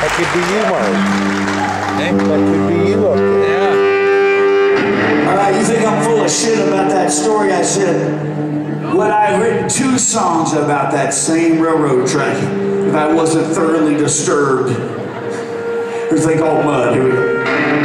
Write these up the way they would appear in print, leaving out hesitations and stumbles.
That could be you, Mark. Hey? That could be you up there. Yeah. Alright, you think I'm full of shit about that story I said? Would I have written 2 songs about that same railroad track if I wasn't thoroughly disturbed? Here's a thing called Mud. Here we go.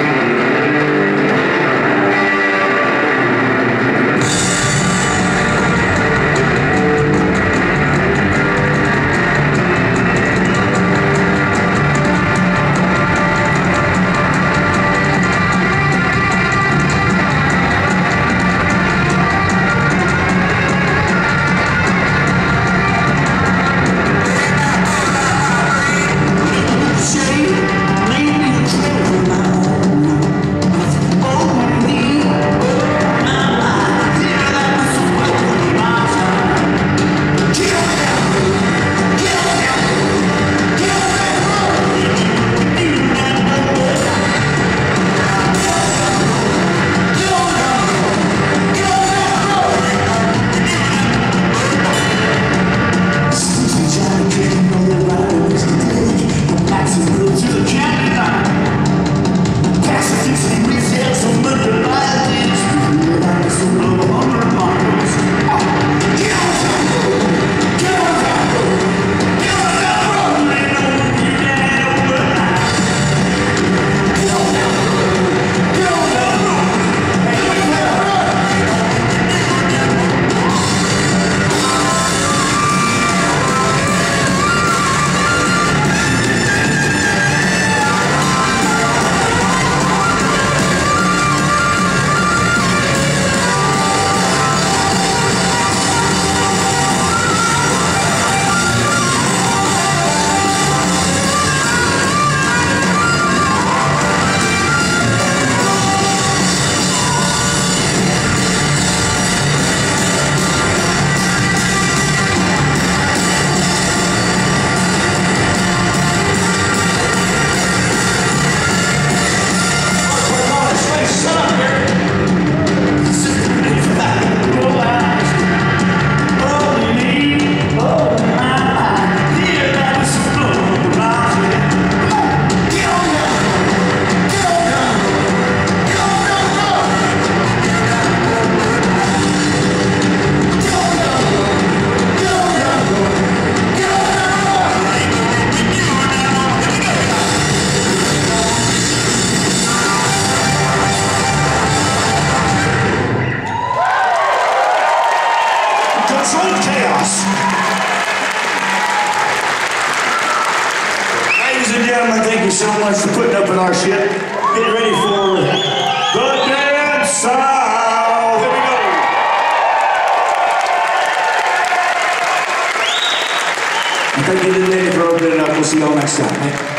Ladies and gentlemen, thank you so much for putting up with our shit. Get ready for the Dance South. Here we go. Thank you to Danny for opening it up. We'll see y'all next time.